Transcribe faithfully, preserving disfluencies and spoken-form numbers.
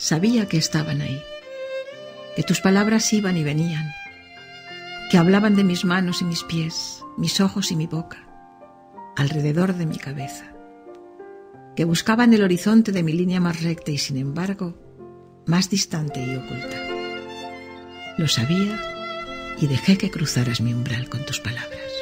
Sabía que estaban ahí, que tus palabras iban y venían, que hablaban de mis manos y mis pies, mis ojos y mi boca, alrededor de mi cabeza, que buscaban el horizonte de mi línea más recta y, sin embargo, más distante y oculta. Lo sabía y dejé que cruzaras mi umbral con tus palabras.